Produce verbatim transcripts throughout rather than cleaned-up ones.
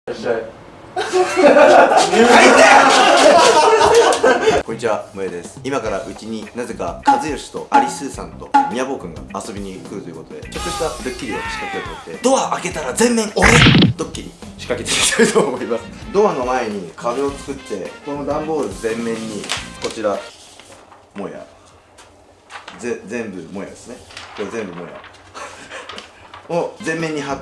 らっしゃい。こんにちは、もえです。今からうちになぜか和義とアリスーさんとみやぼうくんが遊びに来るということで、ちょっとしたドッキリを仕掛けようと思って、ドア開けたら全面俺ドッキリ仕掛けていきたいと思います。ドアの前に壁を作って、この段ボール全面にこちらもやぜ全部もやですね。これ全部もやを全面に貼って、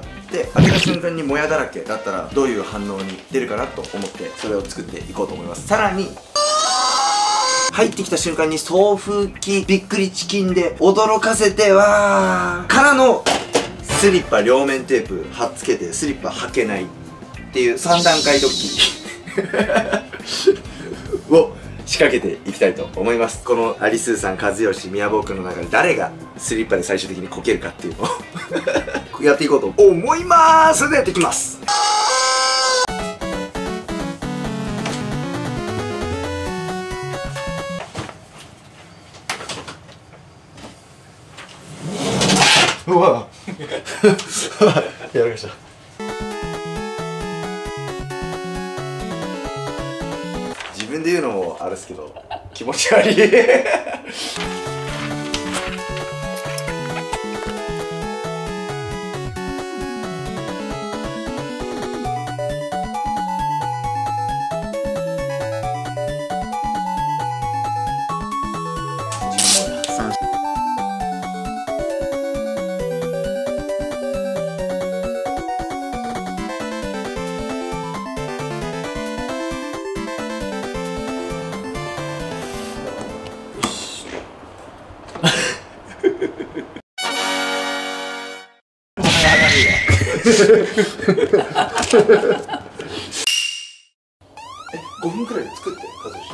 開けた瞬間にもやだらけだったらどういう反応に出るかなと思って、それを作っていこうと思います。さらに入ってきた瞬間に送風機びっくりチキンで驚かせてわーからのスリッパ両面テープ貼っつけてスリッパ履けないっていうさん段階ドッキリを仕掛けていきたいと思います。このアリスーさん、和義、みやぼうくんの中で誰がスリッパで最終的にこけるかっていうのをやっていこうと思います。それでやっていきます。うわやられました。自分で言うのもあれですけど気持ち悪いえ、ごふんくらいで作って和義。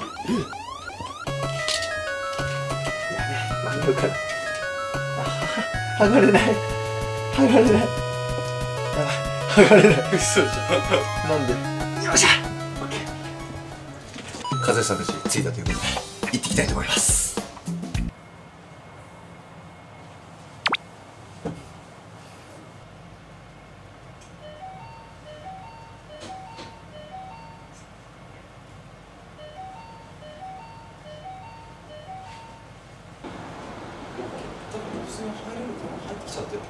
やべえ、間に合うかな。剥がれない剥がれない、剥がれない。嘘じゃん。なんで。よっしゃ、オッケー。和義さんたち着いたということで行ってきたいと思います。入れると入ってきちゃってる。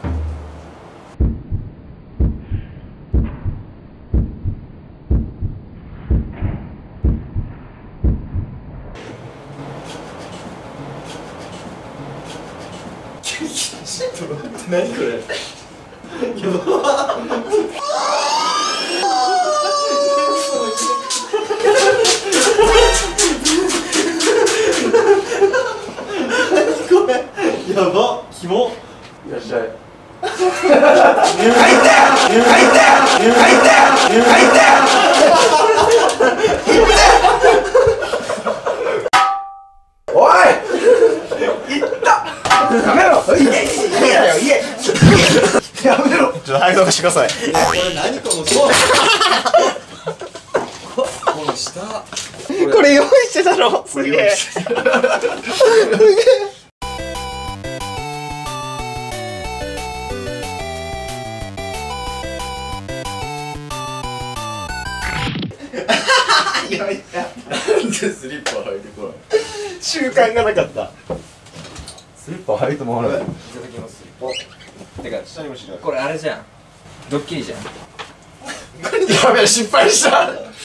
何これ。やばやばキモ。いらっしゃい。入ったよ入ったよ入ったよ入ったよおいいったやめろいえいえだよいえやめろ。ちょっと早くしてください。これ何このそうこの下これ用意してたの。すげえすげえ。なんでスリッパ履いてこない。習慣がなかった。スリッパ履いてもらう。いただきます。お、てか下にもしない。これあれじゃん。ドッキリじゃん。やべえ失敗した。